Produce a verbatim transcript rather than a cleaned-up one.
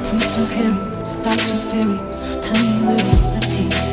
Fruits or herrings, dogs or fairies, tell me where is empty.